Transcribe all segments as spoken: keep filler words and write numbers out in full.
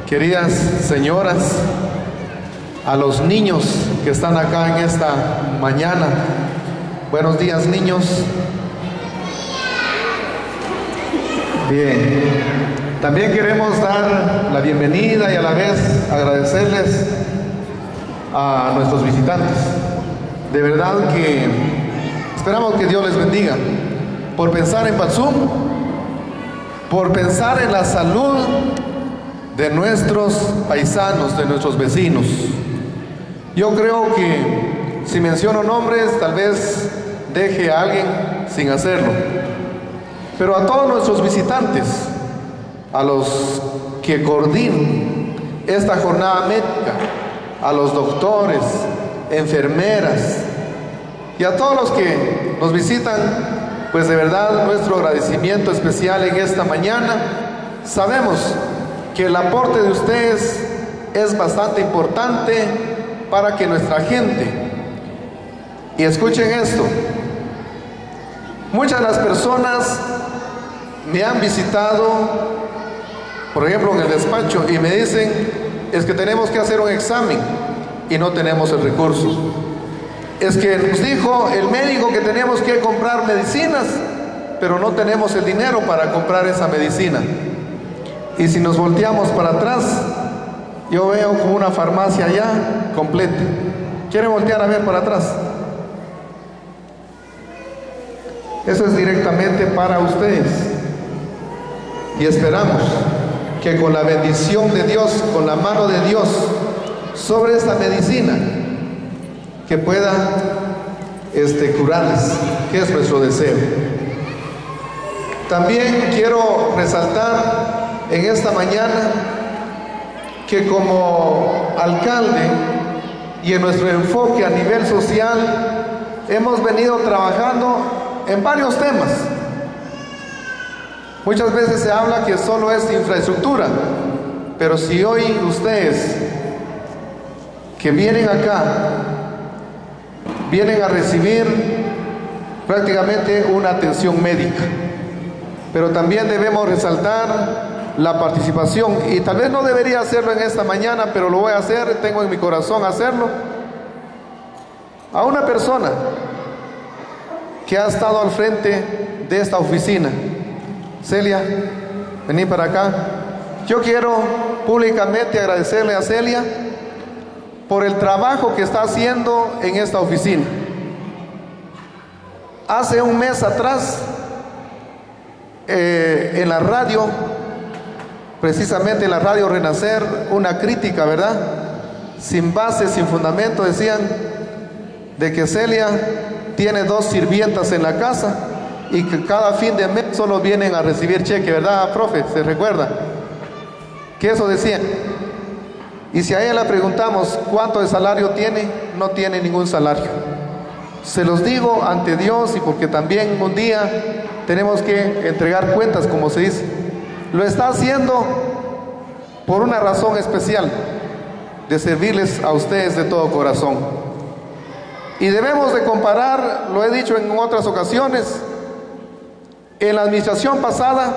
queridas señoras, a los niños que están acá en esta mañana. Buenos días, niños. Bien, también queremos dar la bienvenida y a la vez agradecerles a nuestros visitantes. De verdad que esperamos que Dios les bendiga por pensar en Patzum, por pensar en la salud de nuestros paisanos, de nuestros vecinos. Yo creo que si menciono nombres, tal vez deje a alguien sin hacerlo. Pero a todos nuestros visitantes, a los que coordinan esta jornada médica, a los doctores, enfermeras y a todos los que nos visitan, pues de verdad nuestro agradecimiento especial en esta mañana. Sabemos que el aporte de ustedes es bastante importante para que nuestra gente, y escuchen esto, muchas de las personas me han visitado, por ejemplo en el despacho, y me dicen, es que tenemos que hacer un examen y no tenemos el recurso. Es que nos dijo el médico que tenemos que comprar medicinas, pero no tenemos el dinero para comprar esa medicina. Y si nos volteamos para atrás, yo veo como una farmacia allá completa. ¿Quieren voltear a ver para atrás? Eso es directamente para ustedes. Y esperamos que con la bendición de Dios, con la mano de Dios sobre esta medicina, que pueda este, curarles, que es nuestro deseo. También quiero resaltar en esta mañana que como alcalde y en nuestro enfoque a nivel social hemos venido trabajando en varios temas. Muchas veces se habla que solo es infraestructura, pero si hoy ustedes que vienen acá vienen a recibir prácticamente una atención médica, pero también debemos resaltar la participación, y tal vez no debería hacerlo en esta mañana, pero lo voy a hacer, tengo en mi corazón hacerlo, a una persona que ha estado al frente de esta oficina. Celia, vení para acá. Yo quiero públicamente agradecerle a Celia por el trabajo que está haciendo en esta oficina. Hace un mes atrás, eh, en la radio, precisamente en la radio Renacer, una crítica, ¿verdad? Sin base, sin fundamento, decían de que Celia tiene dos sirvientas en la casa y que cada fin de mes solo vienen a recibir cheque, ¿verdad, profe? ¿Se recuerda? Que eso decían. Y si a ella le preguntamos cuánto de salario tiene, no tiene ningún salario. Se los digo ante Dios y porque también un día tenemos que entregar cuentas, como se dice. Lo está haciendo por una razón especial, de servirles a ustedes de todo corazón. Y debemos de comparar, lo he dicho en otras ocasiones, en la administración pasada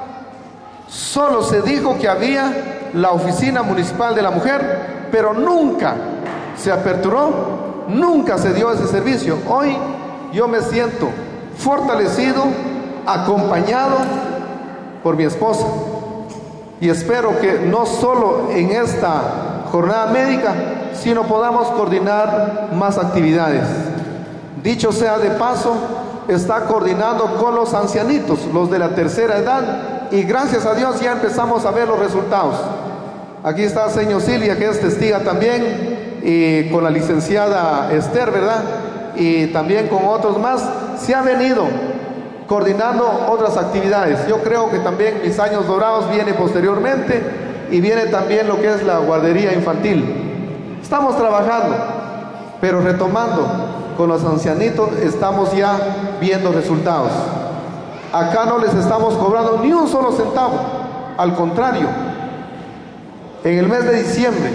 solo se dijo que había la oficina municipal de la mujer, pero nunca se aperturó, nunca se dio ese servicio. Hoy yo me siento fortalecido, acompañado por mi esposa, y espero que no solo en esta jornada médica, sino podamos coordinar más actividades. Dicho sea de paso, está coordinando con los ancianitos, los de la tercera edad, y gracias a Dios ya empezamos a ver los resultados. Aquí está señor Silvia, que es testiga también, y con la licenciada Esther, ¿verdad? Y también con otros más, se ha venido coordinando otras actividades. Yo creo que también Mis Años Dorados viene posteriormente, y viene también lo que es la guardería infantil. Estamos trabajando, pero retomando con los ancianitos, estamos ya viendo resultados. Acá no les estamos cobrando ni un solo centavo, al contrario. En el mes de diciembre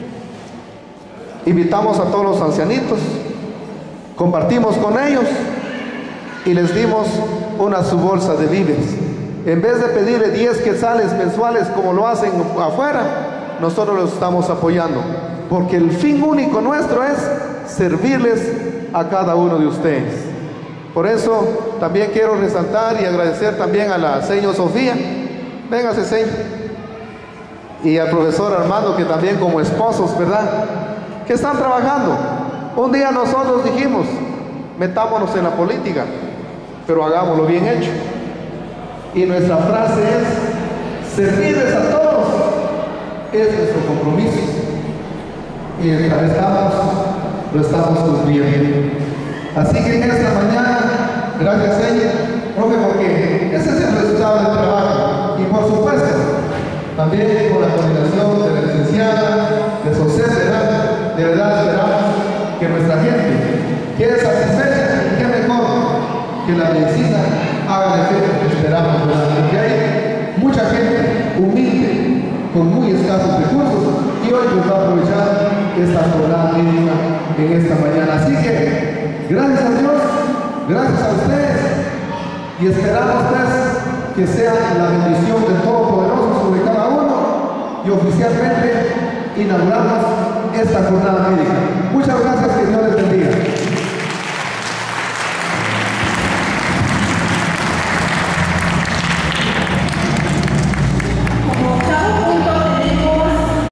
invitamos a todos los ancianitos, compartimos con ellos y les dimos una su bolsa de víveres. En vez de pedirle diez quetzales mensuales como lo hacen afuera, nosotros los estamos apoyando, porque el fin único nuestro es servirles a cada uno de ustedes. Por eso también quiero resaltar y agradecer también a la señora Sofía, véngase señor, y al profesor Armando, que también como esposos, ¿verdad?, que están trabajando. Un día nosotros dijimos, metámonos en la política, pero hagámoslo bien hecho. Y nuestra frase es, servirles a todos es nuestro compromiso. Y esta vez estamos, lo estamos cumpliendo. Así que en esta mañana, gracias a ella, profe, porque ese es el resultado del trabajo. Y por supuesto, también con la coordinación de la licenciada, de José, ¿verdad? De verdad esperamos que nuestra gente quede satisfecha, y qué mejor que la medicina haga el efecto que esperamos, ¿verdad? Porque hay mucha gente humilde, con muy escasos recursos, y hoy nos va a aprovechar esta jornada médica en esta mañana. Así que, gracias a Dios, gracias a ustedes, y esperamos pues que sea la bendición del Todopoderoso sobre cada uno, y oficialmente inauguramos esta jornada médica. Muchas gracias, que Dios les bendiga.